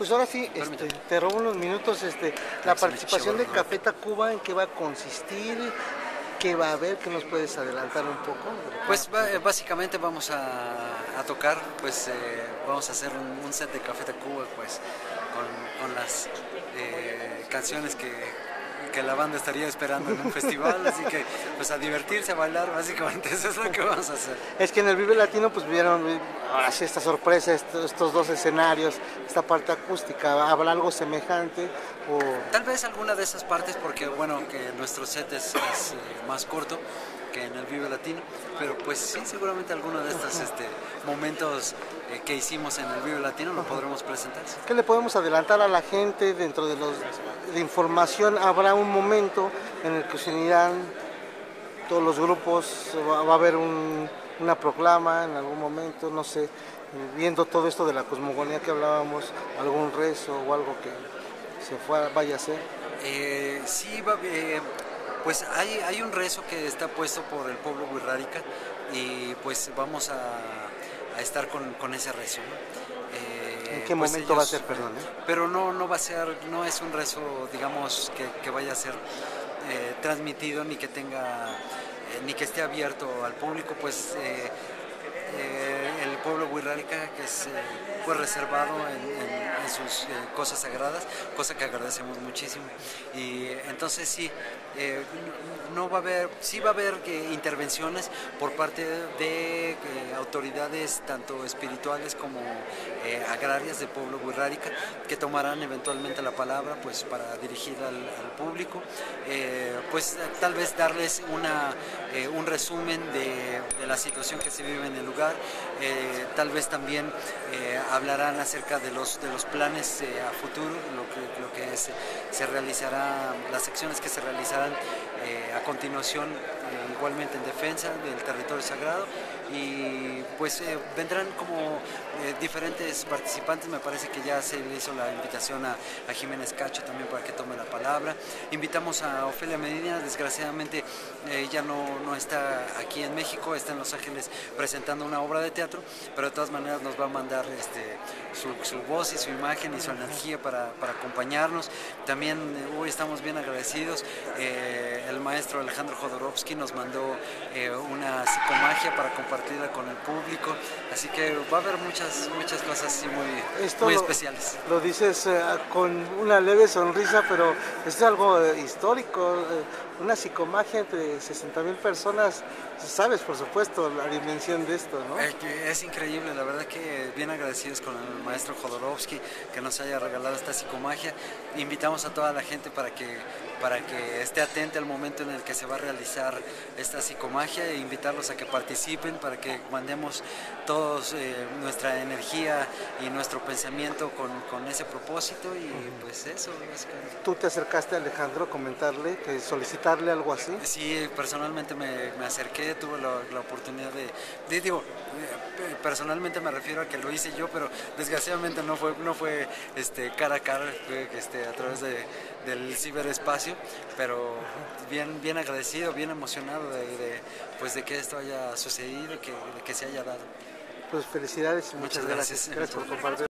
Pues ahora sí, Permítame. te robo unos minutos, la Se me participación de chorro. Café Tacuba, ¿en qué va a consistir? ¿Qué va a haber? ¿Qué nos puedes adelantar un poco? Pues básicamente vamos a tocar, pues vamos a hacer un set de Café Tacuba, pues con las canciones que la banda estaría esperando en un festival, así que pues a divertirse, a bailar, básicamente eso es lo que vamos a hacer. Es que en el Vive Latino pues vieron ahora sí esta sorpresa, estos dos escenarios, esta parte acústica, ¿habrá algo semejante? O... Tal vez alguna de esas partes, porque bueno, que nuestro set es más corto que en el Vive Latino, pero pues sí, seguramente alguno de estos momentos que hicimos en el Vive Latino lo podremos presentar. ¿Qué le podemos adelantar a la gente dentro de de información? ¿Habrá un momento en el que se unirán todos los grupos? ¿Va a haber una proclama en algún momento? No sé, viendo todo esto de la cosmogonía que hablábamos, algún rezo o algo que vaya a ser. Sí, pues hay un rezo que está puesto por el pueblo wixárika y pues vamos a estar con ese rezo, ¿no? ¿En qué pues momento va a ser, perdón? Pero no va a ser, no es un rezo, digamos, que vaya a ser transmitido ni que tenga, ni que esté abierto al público, pues el pueblo wixárika que es pues reservado en sus cosas sagradas, cosa que agradecemos muchísimo. Y entonces sí, no va a haber, sí va a haber intervenciones por parte de autoridades tanto espirituales como agrarias del pueblo wixárika que tomarán eventualmente la palabra pues para dirigir al público, pues tal vez darles un resumen de la situación que se vive en el lugar, tal vez también hablarán acerca de los planes a futuro, lo que se realizará, las acciones que se realizarán a continuación, igualmente en defensa del territorio sagrado, y pues vendrán como diferentes participantes. Me parece que ya se le hizo la invitación a Jiménez Cacho también para que tome la palabra. Invitamos a Ofelia Medina, desgraciadamente ella no está aquí en México, está en Los Ángeles presentando una obra de teatro, pero de todas maneras nos va a mandar su voz y su imagen y su energía para acompañarnos. También hoy estamos bien agradecidos, el maestro Alejandro Jodorowsky nos mandó una psicomagia para compartirla con el público, así que va a haber muchas cosas así muy especiales. Lo dices con una leve sonrisa, pero es algo histórico, una psicomagia entre 60,000 personas, sabes por supuesto la dimensión de esto, ¿no? Es increíble, la verdad que bien agradecidos con el maestro Jodorowsky que nos haya regalado esta psicomagia. Invitamos a toda la gente para que esté atenta al momento en el que se va a realizar esta psicomagia e invitarlos a que participen, para que mandemos todos nuestra energía y nuestro pensamiento con ese propósito y pues eso. ¿Tú te acercaste a Alejandro a comentarle, que solicitarle algo así? Sí, personalmente me acerqué, tuve la oportunidad digo, personalmente me refiero a que lo hice yo, pero desgraciadamente no fue cara a cara, fue a través del ciberespacio, pero bien agradecido, bien emocionado de que esto haya sucedido, que se haya dado. Pues felicidades y muchas gracias. Gracias por compartir.